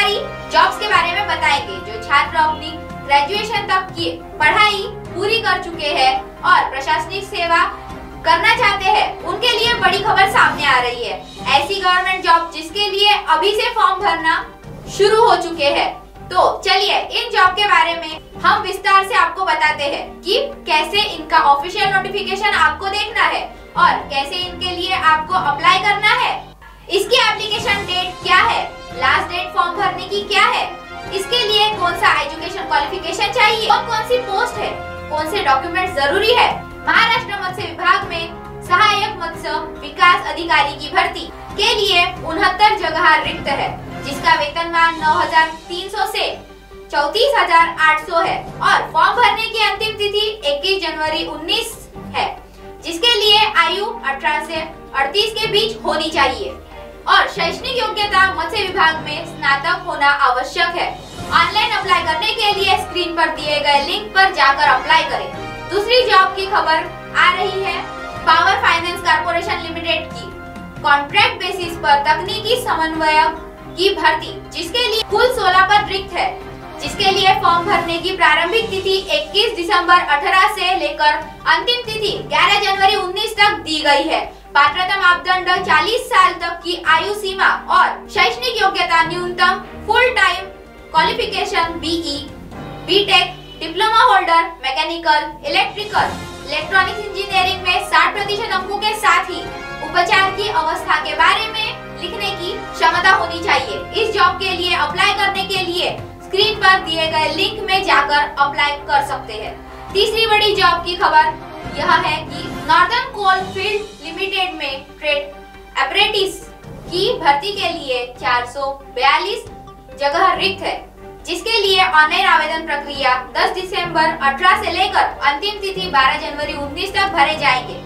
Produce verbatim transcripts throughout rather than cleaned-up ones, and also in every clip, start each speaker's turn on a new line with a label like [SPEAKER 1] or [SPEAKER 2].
[SPEAKER 1] सारी जॉब्स के बारे में बताएंगे जो छात्र अपनी ग्रेजुएशन तक की पढ़ाई पूरी कर चुके हैं और प्रशासनिक सेवा करना चाहते हैं, उनके लिए बड़ी खबर सामने आ रही है। ऐसी गवर्नमेंट जॉब जिसके लिए अभी से फॉर्म भरना शुरू हो चुके हैं। तो चलिए इन जॉब के बारे में हम विस्तार से आपको बताते हैं कि कैसे इनका ऑफिशियल नोटिफिकेशन आपको देखना है और कैसे इनके लिए आपको अप्लाई करना है। इसकी एप्लीकेशन डेट क्या है, लास्ट डेट फॉर्म भरने की क्या है, इसके लिए कौन सा एजुकेशन क्वालिफिकेशन चाहिए, कौन कौन सी पोस्ट है, कौन से डॉक्यूमेंट जरूरी है। महाराष्ट्र मत्स्य विभाग में सहायक मत्स्य विकास अधिकारी की भर्ती के लिए उनहत्तर जगह रिक्त है, जिसका वेतनमान नौ हजार तीन सौ से चौतीस हजार आठ सौ है और फॉर्म भरने की अंतिम तिथि इक्कीस जनवरी उन्नीस है, जिसके लिए आयु अठारह से अड़तीस के बीच होनी चाहिए और शैक्षणिक योग्यता मत्स्य विभाग में स्नातक होना आवश्यक है। ऑनलाइन अप्लाई करने के लिए स्क्रीन पर दिए गए लिंक पर जाकर अप्लाई करें। दूसरी जॉब की खबर आ रही है पावर फाइनेंस कॉर्पोरेशन लिमिटेड की कॉन्ट्रैक्ट बेसिस पर तकनीकी समन्वयक की भर्ती, जिसके लिए कुल सोलह पद रिक्त है, जिसके लिए फॉर्म भरने की प्रारंभिक तिथि इक्कीस दिसंबर अठारह से लेकर अंतिम तिथि ग्यारह जनवरी उन्नीस तक दी गई है। पात्रता मापदंड चालीस साल तक की आयु सीमा और शैक्षणिक योग्यता न्यूनतम full time qualification BE, BTech, diploma holder, mechanical, electrical, electronics engineering में साठ प्रतिशत अंकों के साथ ही उपचार की अवस्था के बारे में लिखने की क्षमता होनी चाहिए। इस जॉब के लिए अप्लाई करने के लिए स्क्रीन पर दिए गए लिंक में जाकर अप्लाई कर सकते हैं। तीसरी बड़ी जॉब की खबर यह है कि नॉर्दर्न कोल फील्ड लिमिटेड में ट्रेड अप्रेंटिस की भर्ती के लिए चार सौ बयालीस जगह रिक्त है, जिसके लिए ऑनलाइन आवेदन प्रक्रिया दस दिसंबर अठारह से लेकर अंतिम तिथि बारह जनवरी उन्नीस तक भरे जाएंगे।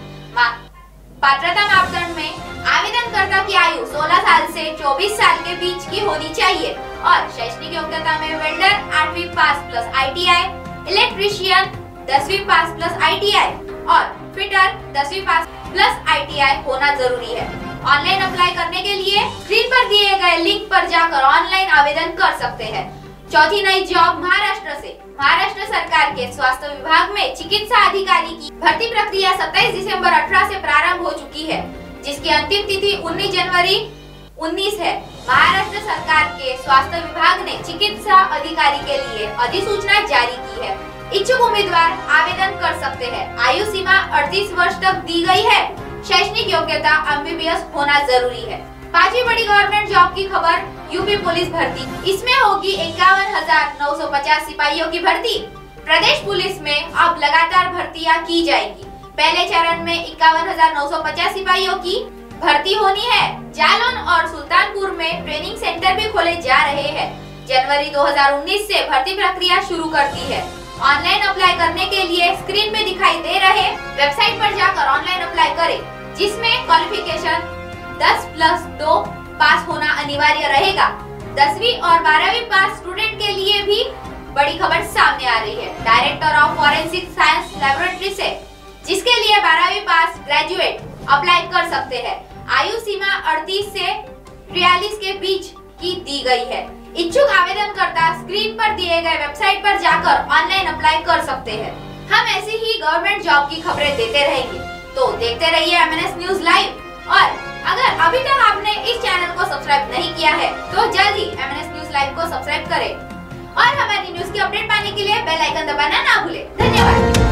[SPEAKER 1] पात्रता मापदंड में आवेदनकर्ता की आयु सोलह साल से चौबीस साल के बीच की होनी चाहिए और शैक्षणिक योग्यता में वेल्डर आठवीं पास प्लस आईटीआई, इलेक्ट्रीशियन दसवीं पास प्लस आईटीआई और फिटर दसवीं पास प्लस आईटीआई होना जरूरी है। ऑनलाइन अप्लाई करने के लिए स्क्रीन पर दिए गए लिंक पर जाकर ऑनलाइन आवेदन कर सकते हैं। चौथी नई जॉब महाराष्ट्र से महाराष्ट्र सरकार के स्वास्थ्य विभाग में चिकित्सा अधिकारी की भर्ती प्रक्रिया सत्ताईस दिसंबर अठारह से प्रारंभ हो चुकी है, जिसकी अंतिम तिथि उन्नीस जनवरी उन्नीस है। महाराष्ट्र सरकार के स्वास्थ्य विभाग ने चिकित्सा अधिकारी के लिए अधिसूचना जारी की है। इच्छुक उम्मीदवार आवेदन कर सकते हैं। आयु सीमा अड़तीस वर्ष तक दी गई है। शैक्षणिक योग्यता एमबीबीएस होना जरूरी है। पांचवी बड़ी गवर्नमेंट जॉब की खबर यूपी पुलिस भर्ती। इसमें होगी इक्यावन हजार नौ सौ पचास सिपाहियों की भर्ती। प्रदेश पुलिस में अब लगातार भर्तियां की जाएगी। पहले चरण में इक्यावन हजार नौ सौ पचास सिपाहियों की भर्ती होनी है। जालौन और सुल्तानपुर में ट्रेनिंग सेंटर भी खोले जा रहे हैं। जनवरी दो हजार उन्नीस से भर्ती प्रक्रिया शुरू कर दी है। ऑनलाइन अप्लाई करने के लिए स्क्रीन में दिखाई दे रहे वेबसाइट पर जाकर ऑनलाइन अप्लाई करें, जिसमें क्वालिफिकेशन दस प्लस दो पास होना अनिवार्य रहेगा। दसवीं और बारहवीं पास स्टूडेंट के लिए भी बड़ी खबर सामने आ रही है। Director of forensic science laboratory से, जिसके लिए बारहवीं पास ग्रेजुएट अप्लाई कर सकते हैं। आयु सीमा अड़तीस से बयालीस के बीच की दी गई है। इच्छुक आवेदनकर्ता स्क्रीन पर दिए गए वेबसाइट पर जाकर ऑनलाइन अप्लाई कर सकते हैं। हम ऐसी ही गवर्नमेंट जॉब की खबरें देते रहेंगे, तो देखते रहिए एमएनएस न्यूज लाइव। और अगर अभी तक आपने इस चैनल को सब्सक्राइब नहीं किया है तो जल्द ही एमएनएस न्यूज लाइव को सब्सक्राइब करें और हमारी न्यूज की अपडेट पाने के लिए बेल आइकन दबाना ना भूलें। धन्यवाद।